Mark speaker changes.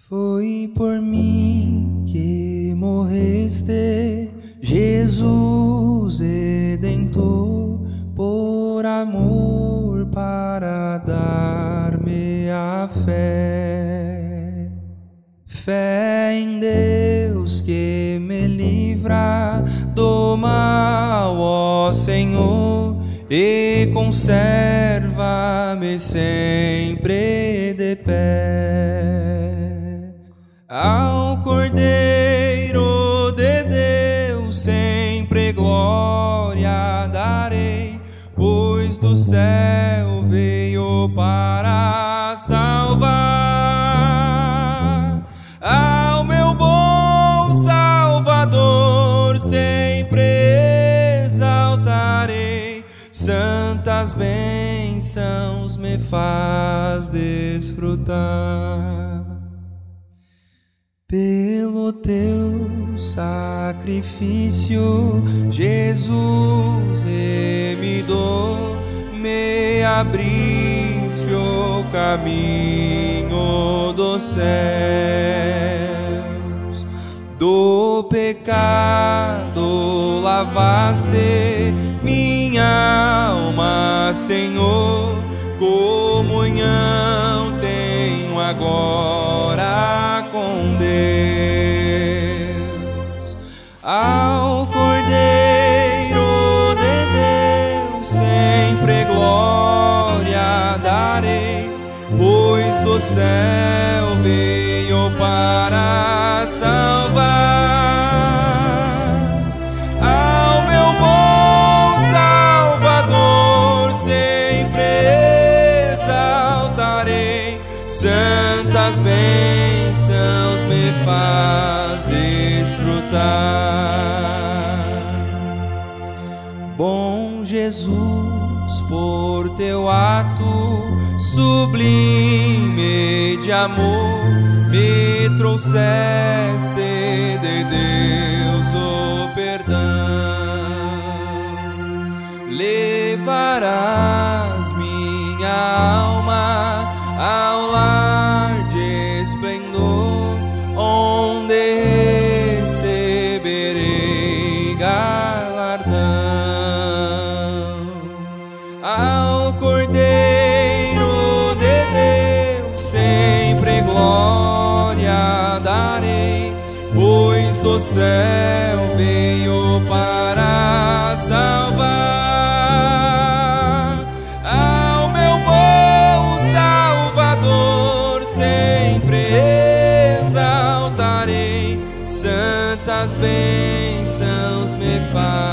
Speaker 1: Foi por mim que morreste, Jesus Redentor, por amor para dar-me a fé. Fé em Deus que me livra do mal, ó Senhor, e conserva-me sempre de pé. Ao Cordeiro de Deus sempre glória darei, pois do céu veio para salvar. Ao meu bom Salvador sempre exaltarei, santas bênçãos me faz desfrutar. Pelo teu sacrifício, Jesus remidor, me abriste o caminho dos céus. Do pecado lavaste minha alma, Senhor, comunhão tenho agora com Deus. Ao Cordeiro de Deus sempre glória darei, pois do céu veio para salvar. Ao meu bom Salvador sempre exaltarei, santas bênçãos me faz desfrutar. Bom Jesus, por teu ato sublime de amor, me trouxeste de Deus o perdão. Levarás minha alma ao lar de esplendor, onde receberei galardão. Ao Cordeiro de Deus sempre glória darei, pois do céu veio para salvar. Ao meu bom Salvador sempre exaltarei, santas bênçãos me faz